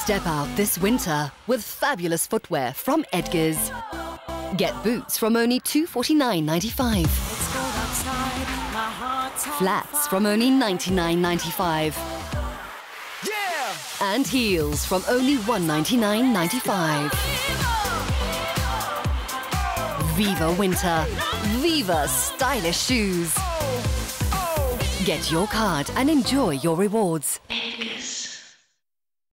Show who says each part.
Speaker 1: Step out this winter with fabulous footwear from Edgars. Get boots from only $249.95. Flats from only $99.95. And heels from only $199.95. Viva Winter. Viva stylish shoes. Get your card and enjoy your rewards.